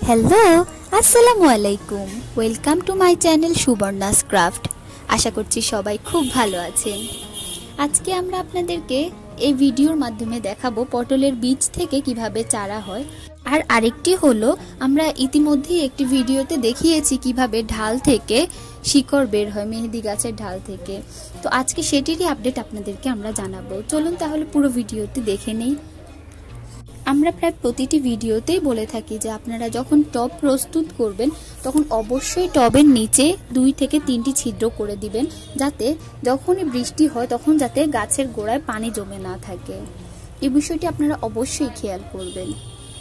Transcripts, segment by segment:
Hello, আসসালামু আলাইকুম। Welcome to my channel Subarna's craft. আশা করছি সবাই খুব ভালো আছেন। আজকে আমরা আপনাদেরকে এই ভিডিওর মাধ্যমে দেখাবো পটলের বীজ থেকে কিভাবে চারা হয়। আর আরেকটি হলো, আমরা ইতিমধ্যেই একটি ভিডিওতে দেখিয়েছি কিভাবে ঢাল থেকে শিকড় বের হয়, মেহেদি গাছের ঢাল থেকে। তো আজকে সেটিরই আপডেট আপনাদেরকে আমরা জানাবো। চলুন তাহলে পুরো ভিডিওটি দেখে নেই। আমরা প্রায় প্রতিটি ভিডিওতেই বলে থাকি যে আপনারা যখন টব প্রস্তুত করবেন তখন অবশ্যই টবের নিচে 2 থেকে 3টি ছিদ্র করে দিবেন, যাতে যখনই বৃষ্টি হয় তখন যাতে গাছের গোড়ায় পানি জমে না থাকে। এই বিষয়টি আপনারা অবশ্যই খেয়াল করবেন।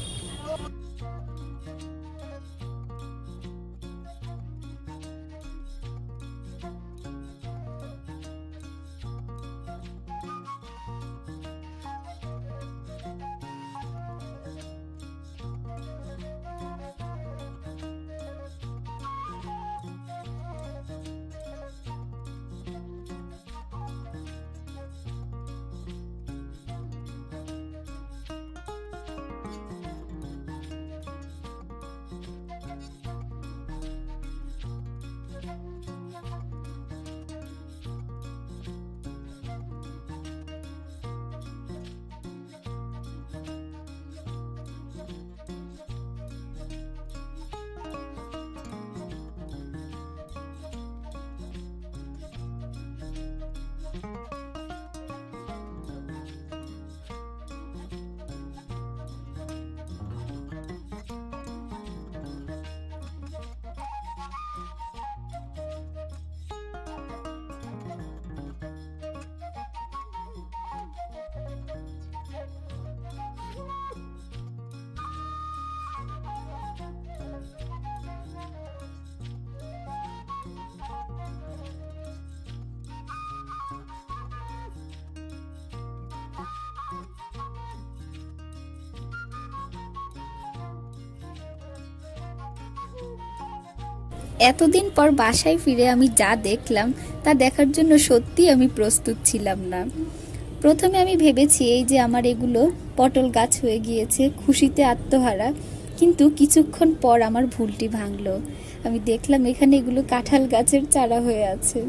এতদিন পর বাসায় ফিরে আমি যা দেখলাম তা দেখার জন্য সত্যি আমি প্রস্তুত ছিলাম না। প্রথমে আমি ভেবেছি এই যে আমার এগুলো পটল গাছ হয়ে গিয়েছে, খুশিতে আত্মহারা। কিন্তু কিছুক্ষণ পর আমার ভুলটি ভাঙলো। আমি দেখলাম এখানে এগুলো কাঁঠাল গাছের চারা হয়ে আছে।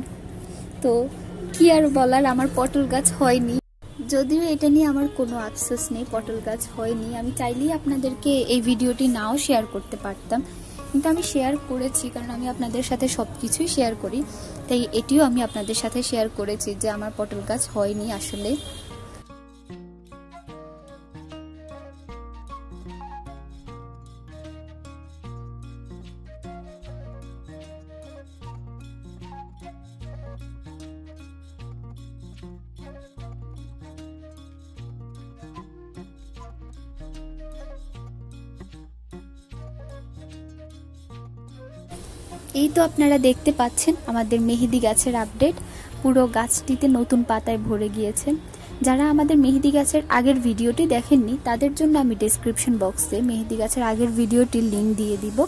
তো কি আর বলার, আমার পটল গাছ হয়নি। যদিও এটা নিয়ে আমার কোনো আফসোস নেই, পটল গাছ হয়নি। আমি চাইলেই আপনাদেরকে এই ভিডিওটি নাও শেয়ার করতে পারতাম, কিন্তু আমি শেয়ার করেছি কারণ আমি আপনাদের সাথে সব কিছুই শেয়ার করি। তাই এটিও আমি আপনাদের সাথে শেয়ার করেছি যে আমার পটল গাছ হয়নি আসলে। এই তো আপনারা দেখতে পাচ্ছেন আমাদের মেহেদি গাছের আপডেট। পুরো গাছটিতে নতুন পাতায় ভরে গিয়েছে। যারা আমাদের মেহেদি গাছের আগের ভিডিওটি দেখেননি তাদের জন্য আমি ডেসক্রিপশন বক্সে মেহেদি গাছের আগের ভিডিওটির লিংক দিয়ে দিব।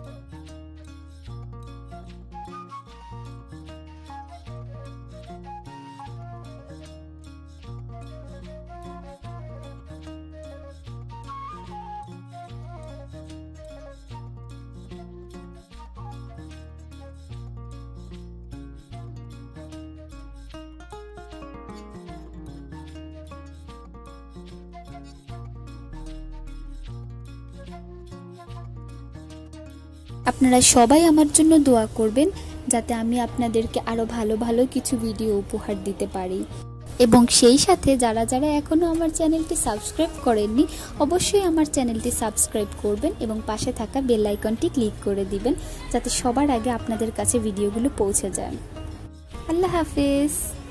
আপনারা সবাই আমার জন্য দোয়া করবেন যাতে আমি আপনাদেরকে আরো ভালো ভালো কিছু ভিডিও উপহার দিতে পারি। এবং সেই সাথে যারা যারা এখনো আমার চ্যানেলটি সাবস্ক্রাইব করেননি অবশ্যই আমার চ্যানেলটি সাবস্ক্রাইব করবেন এবং পাশে থাকা বেল আইকনটি ক্লিক করে দিবেন যাতে সবার আগে আপনাদের কাছে ভিডিওগুলো পৌঁছে যায়। আল্লাহ হাফেজ।